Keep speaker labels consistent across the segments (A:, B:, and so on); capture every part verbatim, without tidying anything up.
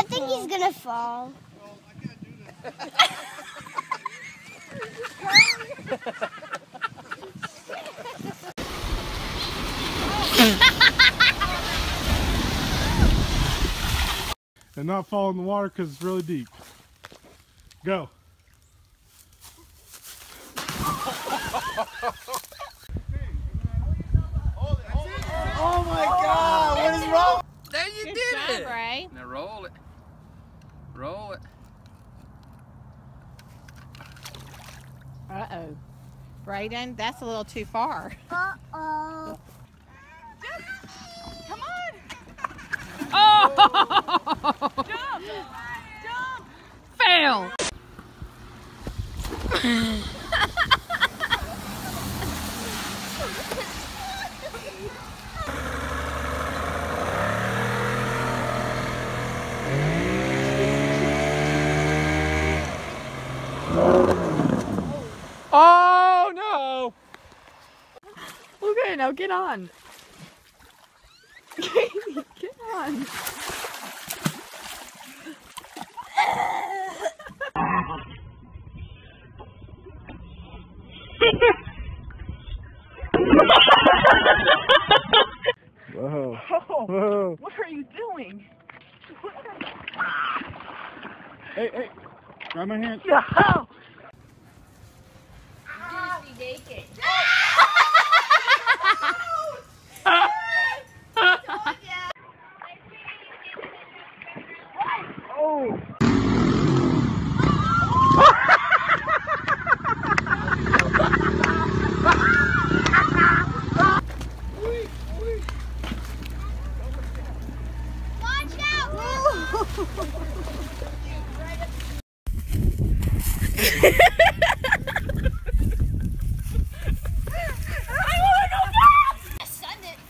A: think he's gonna fall.
B: And not fall in the water because it's really deep. Go.
C: Oh my God! What is wrong?
D: There you
E: Good
D: did
E: job,
D: it.
E: Ray.
D: Now roll it. Roll it.
E: Uh-oh. Brayden, that's a little too far.
A: Uh-oh.
E: Come on. Oh! Jump! Jump! Fail!
D: Oh no!
E: Okay, now get on. Get on.
B: Whoa.
E: Oh,
B: Whoa.
E: what are you doing?
B: Hey, hey. Grab my hand.
E: No!
A: Naked.
B: Oh.
A: Watch out! Send it.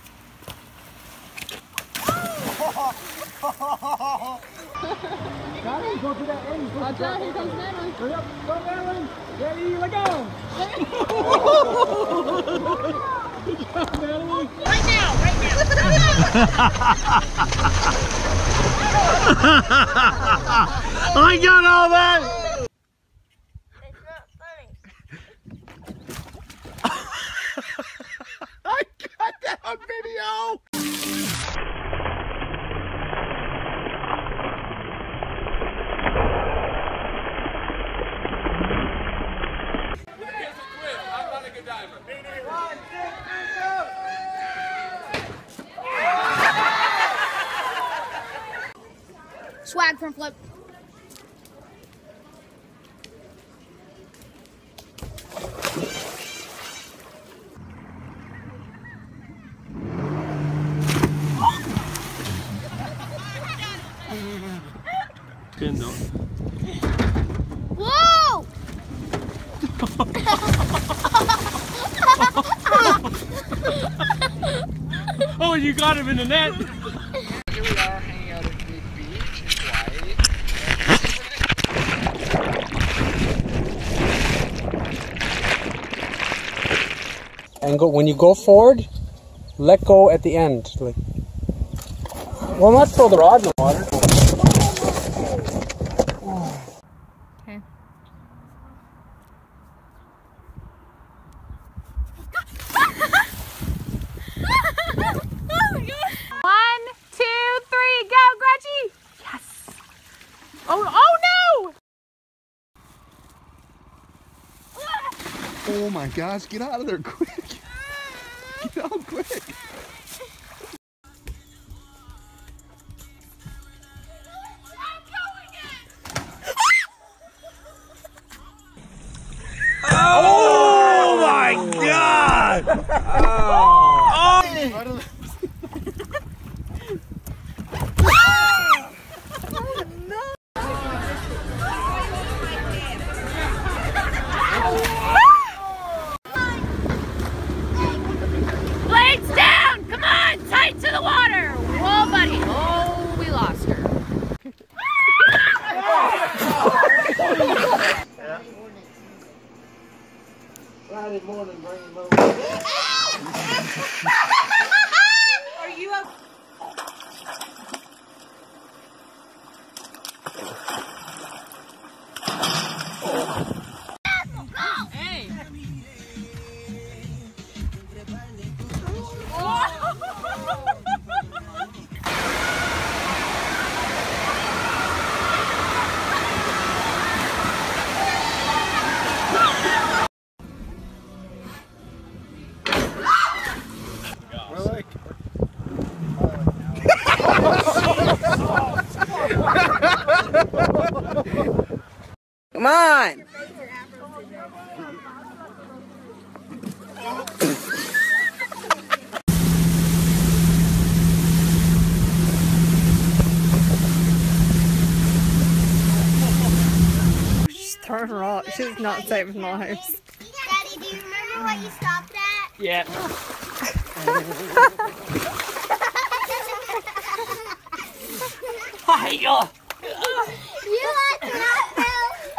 B: Natalie, go to that end. Go
E: Watch out, here comes Natalie.
B: Hurry up. Go, Natalie. Ready, let go. Good job, Natalie.
E: Right now, right now.
B: I got all that.
A: It's not funny.
B: I got that on video.
D: I'm not a good diver.
A: Swag from flip.
B: Ten though.
A: Whoa!
B: Oh, you got him in the net.
D: Here we are hanging out at the beach in Hawaii.
C: And go when you go forward, let go at the end. Like, well, not throw the rod in the water.
E: Okay. One, two, three, go, Gretchy! Yes! Oh, oh no!
B: Oh my gosh, get out of there quick. Get out quick. Oh my God! Oh!
E: Blades down! Come on! Tight to the water! Whoa, buddy! Oh, we lost her.
C: Friday morning, bring him over.
E: Are you okay? Hey!
F: Come on!
G: She's throwing rocks. She's not saving lives.
A: Daddy, do you remember what you stopped at?
D: Yeah. Hiya!
A: You like that, Bill?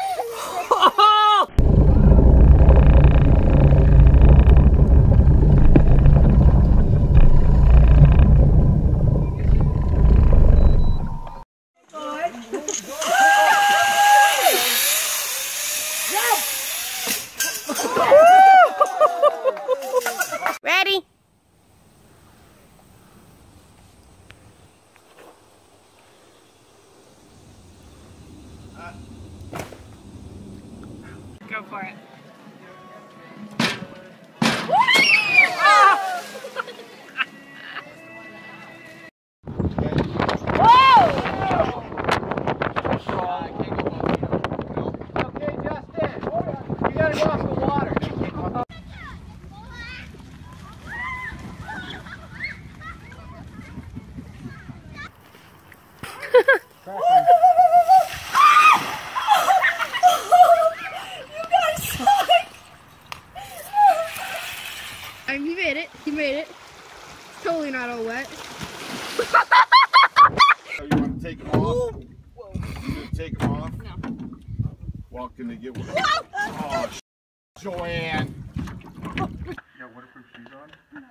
G: Ready?
E: Go for it.
D: Okay, Justin. You gotta go off the water.
A: Um, he made it. He made it. It's totally not all wet.
H: So you want to take them off? You gonna take them off? No. Well, can they get one? Oh, sh Joanne. You got waterproof shoes on? No.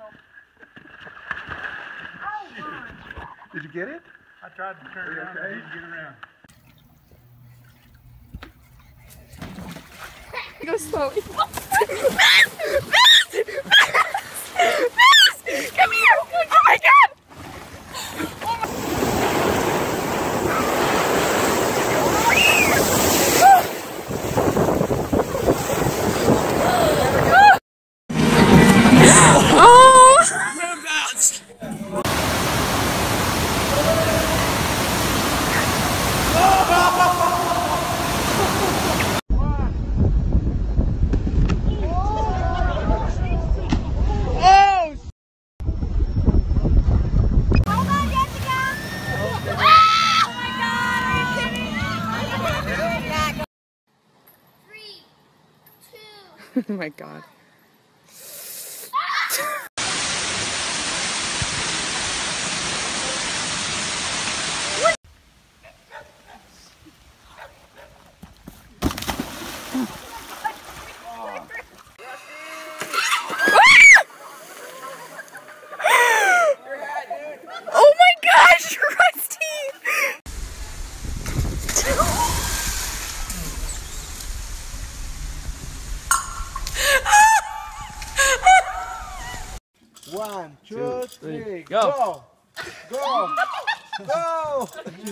H: Did you get it?
B: I tried to turn around,
H: okay?
B: I didn't get around.
G: Go slowly. Come here! Oh my god! Oh my god. Oh my gosh, Rusty!
H: One, two, three, go! Go! Go!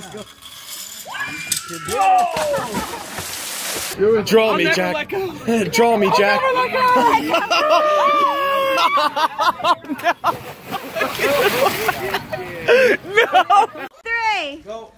H: Go!
C: Draw me, Jack. Draw me, Jack.
A: Three.
H: Go!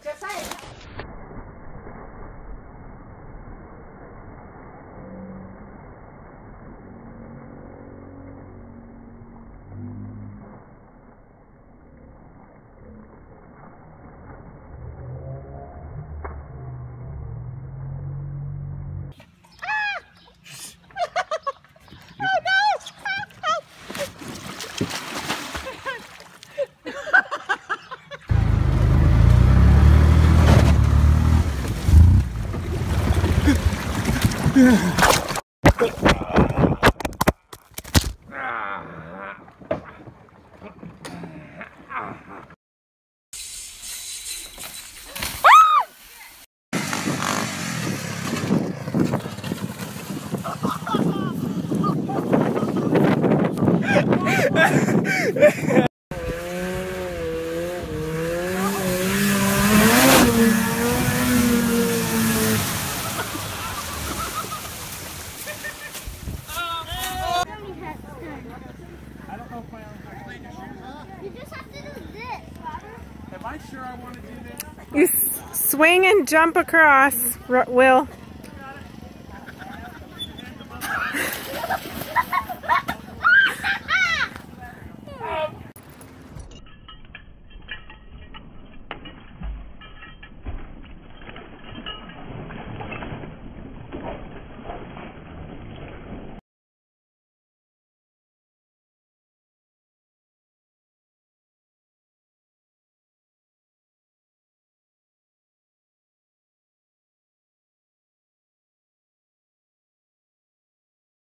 A: You just have to do this, Robert.
B: Am I sure I want to do this?
G: You s- swing and jump across, R- Will.